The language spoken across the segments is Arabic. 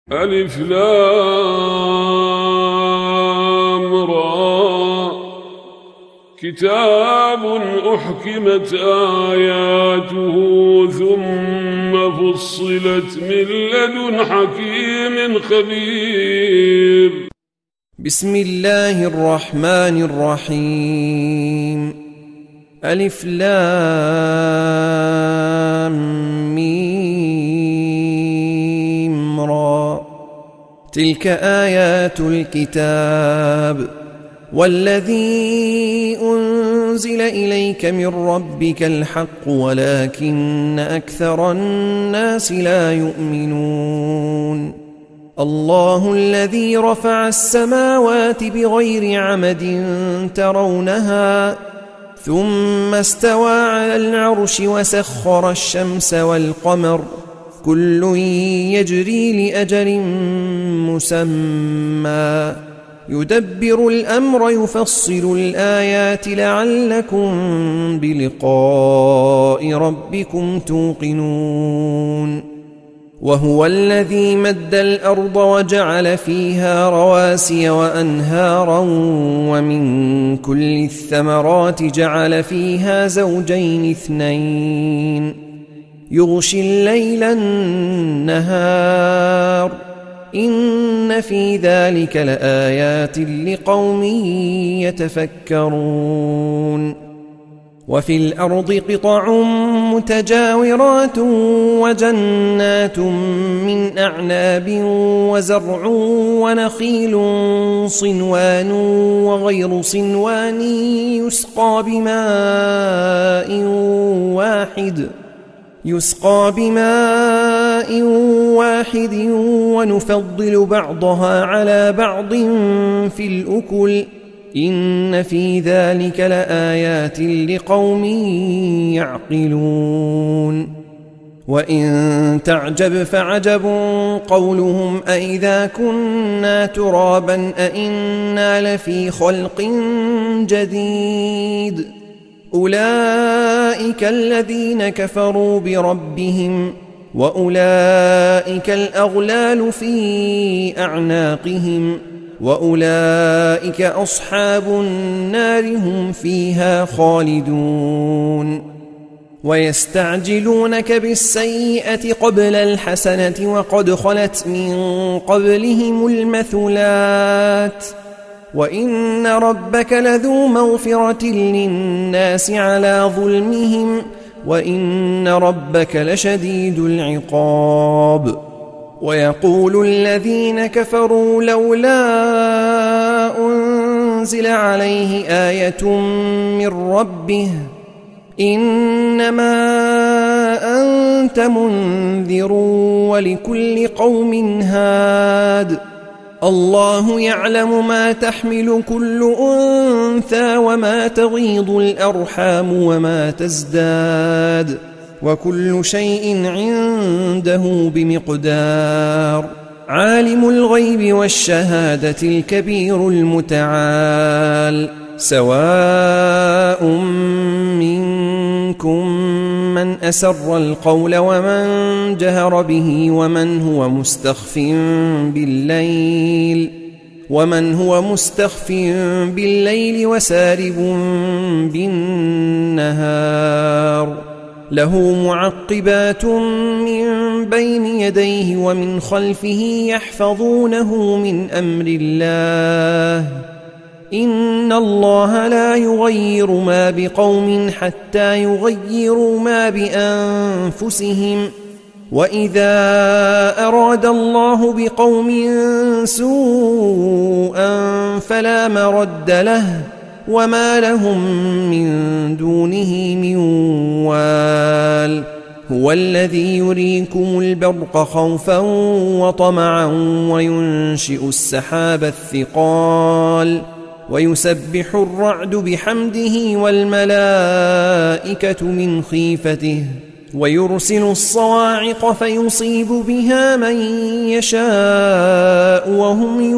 ألف لام را كتاب أحكمت آياته ثم فصلت من لدن حكيم خبير. بسم الله الرحمن الرحيم. ألف لام ميم را تلك آيات الكتاب والذي أنزل إليك من ربك الحق ولكن أكثر الناس لا يؤمنون. الله الذي رفع السماوات بغير عمد ترونها ثم استوى على العرش وسخر الشمس والقمر كل يجري لأجل مسمى يدبر الأمر يفصل الآيات لعلكم بلقاء ربكم توقنون. وهو الذي مد الأرض وجعل فيها رواسي وأنهارا ومن كل الثمرات جعل فيها زوجين اثنين يغشي الليل النهار إن في ذلك لآيات لقوم يتفكرون. وفي الأرض قطع متجاورات وجنات من أعناب وزرع ونخيل صنوان وغير صنوان يسقى بماء واحد ونفضل بعضها على بعض في الأكل إن في ذلك لآيات لقوم يعقلون. وإن تعجب فعجب قولهم أإذا كنا ترابا أإنا لفي خلق جديد أولئك الذين كفروا بربهم وأولئك الأغلال في أعناقهم وأولئك أصحاب النار هم فيها خالدون. ويستعجلونك بالسيئة قبل الحسنة وقد خلت من قبلهم المثلات وإن ربك لذو مغفرة للناس على ظلمهم وإن ربك لشديد العقاب. ويقول الذين كفروا لولا أنزل عليه آية من ربه إنما أنت منذر ولكل قوم هاد الله يعلم ما تحمل كل أنثى وما تغيض الأرحام وما تزداد وكل شيء عنده بمقدار. عالم الغيب والشهادة الكبير المتعال سواء منكم من أسر القول ومن جهر به ومن هو مستخف بالليل وسارب بالنهار له معقبات من بين يديه ومن خلفه يحفظونه من أمر الله إن الله لا يغير ما بقوم حتى يغيروا ما بأنفسهم وإذا أراد الله بقوم سوءا فلا مرد له وما لهم من دونه من وال. هو الذي يريكم البرق خوفا وطمعا وينشئ السحاب الثقال ويسبح الرعد بحمده والملائكة من خيفته ويرسل الصواعق فيصيب بها من يشاء وهم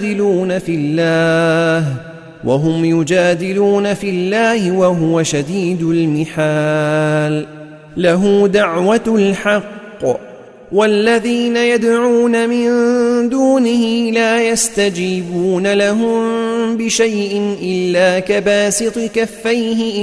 يجادلون في الله وهو شديد المحال. له دعوة الحق والذين يدعون من دونه لا يستجيبون لهم بشيء إلا كباسط كفيه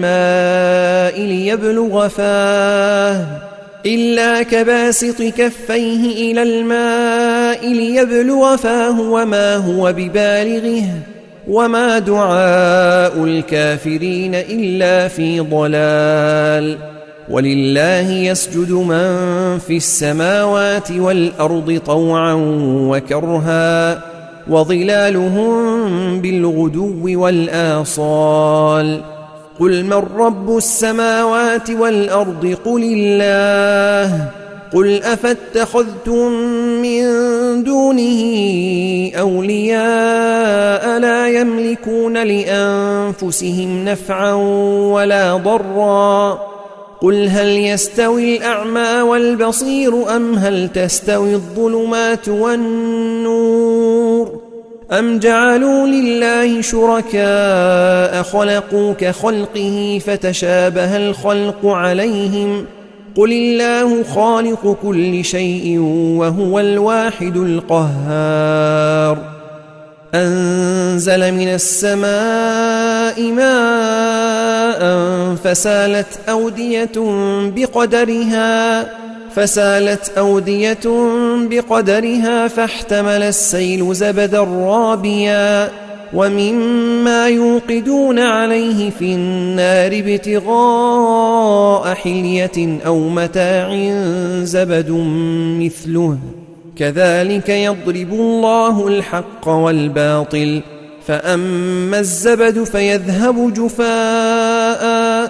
إلى الماء ليبلغ فاه وما هو ببالغه وما دعاء الكافرين إلا في ضلال. ولله يسجد من في السماوات والأرض طوعا وكرها وظلالهم بالغدو والآصال. قل من رب السماوات والأرض قل الله. قل أفاتخذتم من دونه أولياء لا يملكون لأنفسهم نفعا ولا ضرا. قل هل يستوي الأعمى والبصير أم هل تستوي الظلمات والنور أم جعلوا لله شركاء خلقوا كخلقه فتشابه الخلق عليهم. قل الله خالق كل شيء وهو الواحد القهار. أنزل من السماء ماء فسالت أودية بقدرها فاحتمل السيل زبدا رابيا ومما يوقدون عليه في النار ابتغاء حلية أو متاع زبد مثله كذلك يضرب الله الحق والباطل فأما الزبد فيذهب جفاء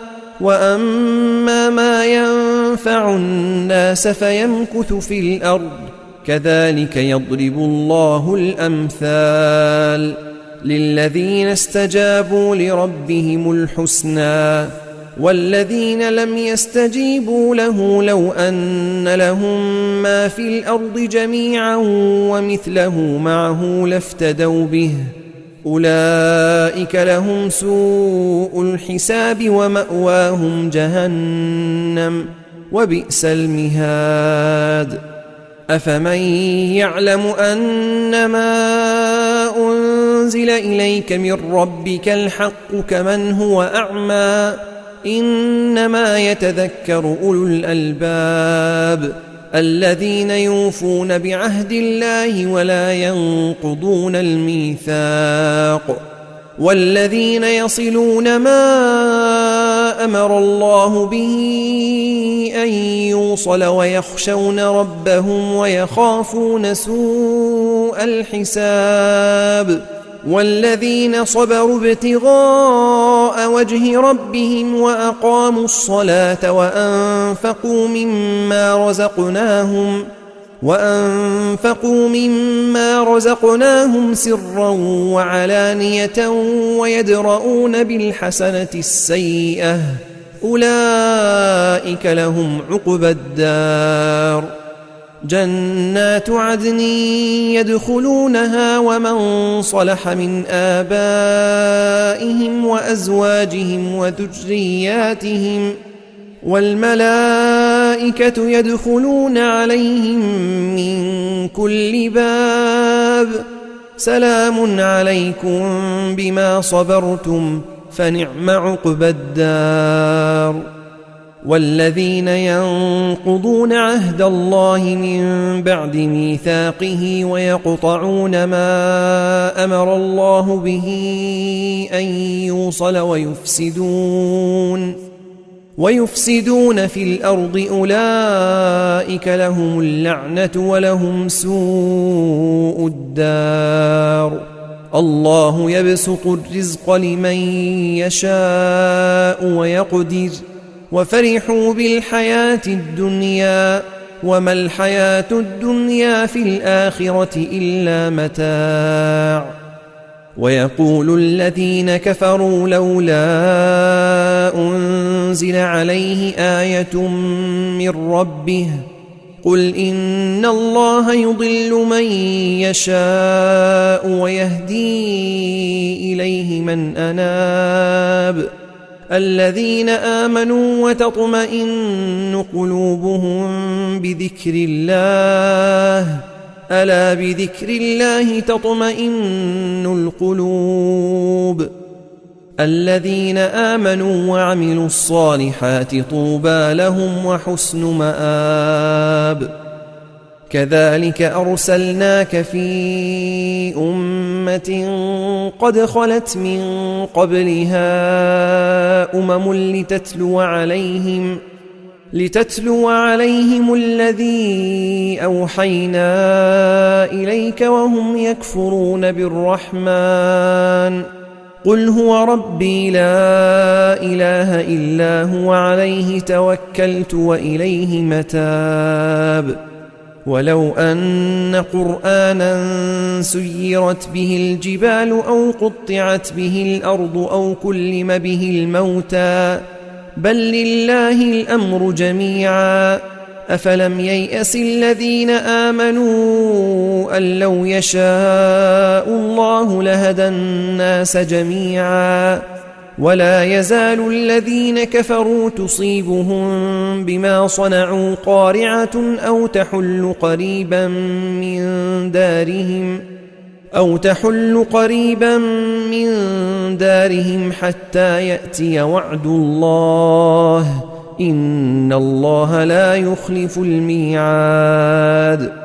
وأما ما ينفع الناس فيمكث في الأرض كذلك يضرب الله الأمثال. للذين استجابوا لربهم الحسنى والذين لم يستجيبوا له لو أن لهم ما في الأرض جميعا ومثله معه لافتدوا به أولئك لهم سوء الحساب ومأواهم جهنم وبئس المهاد. أفمن يعلم أنما أنزل إليك من ربك الحق كمن هو أعمى إنما يتذكر أولو الألباب الذين يوفون بعهد الله ولا ينقضون الميثاق والذين يصلون ما أمر الله به أن يوصل ويخشون ربهم ويخافون سوء الحساب والذين صبروا ابتغاء وجه ربهم وأقاموا الصلاة وأنفقوا مما رزقناهم سرا وعلانية ويدرؤون بالحسنة السيئة أولئك لهم عقبى الدار. جنات عدن يدخلونها ومن صلح من آبائهم وأزواجهم وذرياتهم والملائكة يدخلون عليهم من كل باب سلام عليكم بما صبرتم فنعم عقبى الدار. والذين ينقضون عهد الله من بعد ميثاقه ويقطعون ما أمر الله به أن يوصل ويفسدون في الأرض أولئك لهم اللعنة ولهم سوء الدار. الله يبسط الرزق لمن يشاء ويقدر وفرحوا بالحياة الدنيا وما الحياة الدنيا في الآخرة إلا متاع. ويقول الذين كفروا لولا أنزل عليه آية من ربه قل إن الله يضل من يشاء ويهدي إليه من أناب الذين آمنوا وتطمئن قلوبهم بذكر الله ألا بذكر الله تطمئن القلوب الذين آمنوا وعملوا الصالحات طوبى لهم وحسن مآب كذلك أرسلناك في أمة قد خلت من قبلها لتتلو عليهم الذي أوحينا إليك وهم يكفرون بالرحمن قل هو ربي لا إله إلا هو عليه توكلت وإليه متاب ولو أن قرآنا سيرت به الجبال أو قطعت به الأرض أو كلم به الموتى بل لله الأمر جميعا أفلم ييأس الذين آمنوا أن لو يشاء الله لهدى الناس جميعا ولا يزال الذين كفروا تصيبهم بما صنعوا قارعة أو تحل قريبا من دارهم حتى يأتي وعد الله إن الله لا يخلف الميعاد